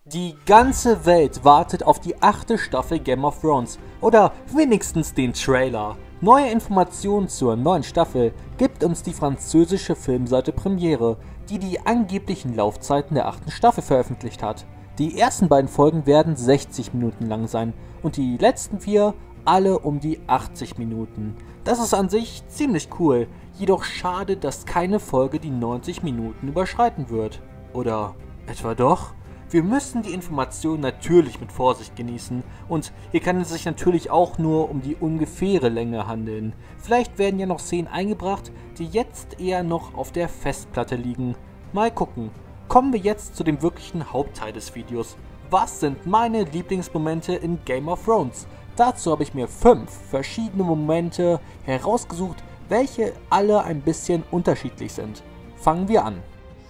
Die ganze Welt wartet auf die 8. Staffel Game of Thrones oder wenigstens den Trailer. Neue Informationen zur neuen Staffel gibt uns die französische Filmseite Premiere, die die angeblichen Laufzeiten der 8. Staffel veröffentlicht hat. Die ersten beiden Folgen werden 60 Minuten lang sein und die letzten 4 alle um die 80 Minuten. Das ist an sich ziemlich cool, jedoch schade, dass keine Folge die 90 Minuten überschreiten wird. Oder etwa doch? Wir müssen die Informationen natürlich mit Vorsicht genießen und hier kann es sich natürlich auch nur um die ungefähre Länge handeln. Vielleicht werden ja noch Szenen eingebracht, die jetzt eher noch auf der Festplatte liegen. Mal gucken. Kommen wir jetzt zu dem wirklichen Hauptteil des Videos. Was sind meine Lieblingsmomente in Game of Thrones? Dazu habe ich mir 5 verschiedene Momente herausgesucht, welche alle ein bisschen unterschiedlich sind. Fangen wir an.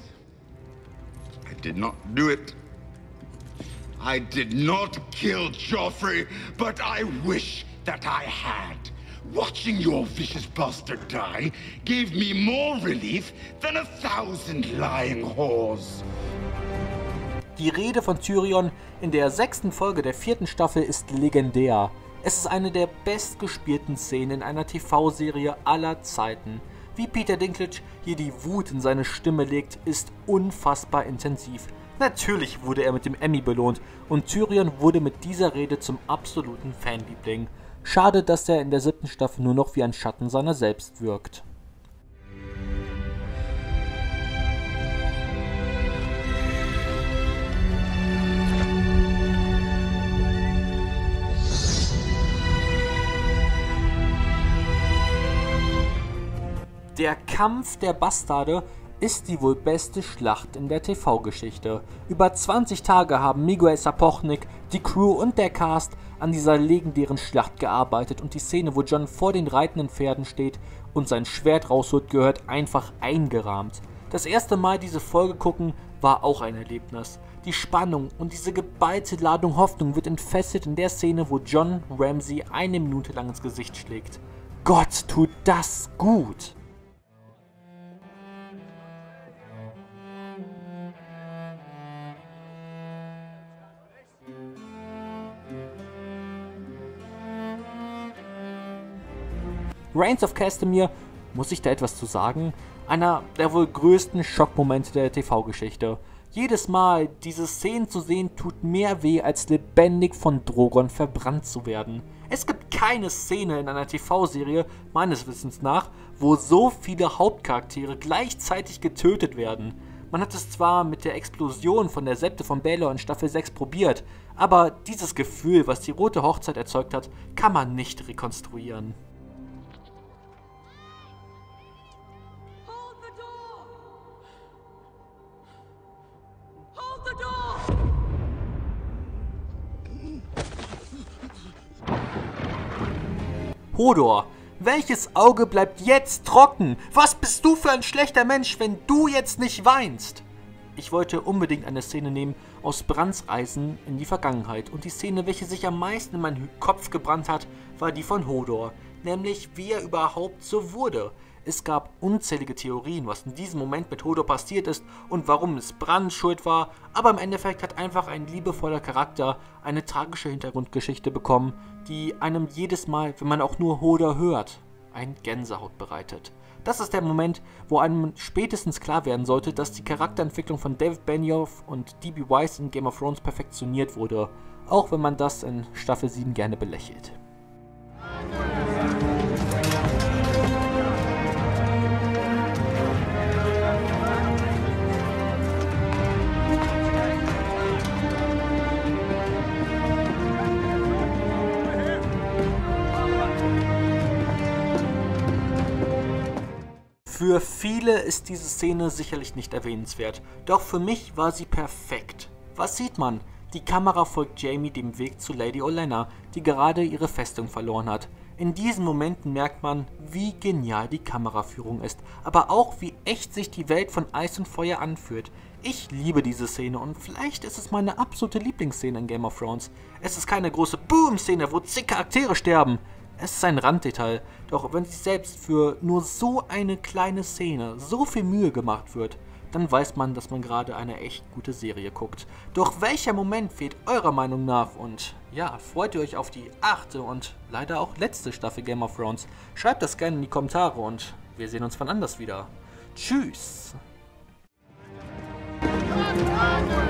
I did not do it. I did not kill Joffrey, but I wish that I had. Watching your vicious bastard die gave me more relief than 1,000 lying whores. Die Rede von Tyrion in der 6. Folge der 4. Staffel ist legendär. Es ist eine der bestgespielten Szenen in einer TV-Serie aller Zeiten. Wie Peter Dinklage hier die Wut in seine Stimme legt, ist unfassbar intensiv. Natürlich wurde er mit dem Emmy belohnt und Tyrion wurde mit dieser Rede zum absoluten Fanliebling. Schade, dass er in der 7. Staffel nur noch wie ein Schatten seiner selbst wirkt. Der Kampf der Bastarde ist die wohl beste Schlacht in der TV-Geschichte. Über 20 Tage haben Miguel Sapochnik, die Crew und der Cast an dieser legendären Schlacht gearbeitet und die Szene, wo Jon vor den reitenden Pferden steht und sein Schwert rausholt, gehört einfach eingerahmt. Das erste Mal diese Folge gucken war auch ein Erlebnis. Die Spannung und diese geballte Ladung Hoffnung wird entfesselt in der Szene, wo Jon Ramsay 1 Minute lang ins Gesicht schlägt. Gott, tut das gut! Rains of Castamere, muss ich da etwas zu sagen? Einer der wohl größten Schockmomente der TV-Geschichte. Jedes Mal diese Szenen zu sehen, tut mehr weh, als lebendig von Drogon verbrannt zu werden. Es gibt keine Szene in einer TV-Serie, meines Wissens nach, wo so viele Hauptcharaktere gleichzeitig getötet werden. Man hat es zwar mit der Explosion von der Septe von Baelor in Staffel 6 probiert, aber dieses Gefühl, was die Rote Hochzeit erzeugt hat, kann man nicht rekonstruieren. Hodor, welches Auge bleibt jetzt trocken? Was bist du für ein schlechter Mensch, wenn du jetzt nicht weinst? Ich wollte unbedingt eine Szene nehmen aus Brands Reisen in die Vergangenheit und die Szene, welche sich am meisten in meinen Kopf gebrannt hat, war die von Hodor, nämlich wie er überhaupt so wurde. Es gab unzählige Theorien, was in diesem Moment mit Hodor passiert ist und warum es Brand schuld war, aber im Endeffekt hat einfach ein liebevoller Charakter eine tragische Hintergrundgeschichte bekommen, die einem jedes Mal, wenn man auch nur Hodor hört, ein Gänsehaut bereitet. Das ist der Moment, wo einem spätestens klar werden sollte, dass die Charakterentwicklung von David Benioff und D.B. Weiss in Game of Thrones perfektioniert wurde, auch wenn man das in Staffel 7 gerne belächelt. Für viele ist diese Szene sicherlich nicht erwähnenswert, doch für mich war sie perfekt. Was sieht man? Die Kamera folgt Jaime dem Weg zu Lady Olenna, die gerade ihre Festung verloren hat. In diesen Momenten merkt man, wie genial die Kameraführung ist, aber auch wie echt sich die Welt von Eis und Feuer anfühlt. Ich liebe diese Szene und vielleicht ist es meine absolute Lieblingsszene in Game of Thrones. Es ist keine große Boom-Szene, wo zig Charaktere sterben. Es ist ein Randdetail, doch wenn sich selbst für nur so eine kleine Szene so viel Mühe gemacht wird, dann weiß man, dass man gerade eine echt gute Serie guckt. Doch welcher Moment fehlt eurer Meinung nach? Und ja, freut ihr euch auf die 8. und leider auch letzte Staffel Game of Thrones? Schreibt das gerne in die Kommentare und wir sehen uns wann anders wieder. Tschüss!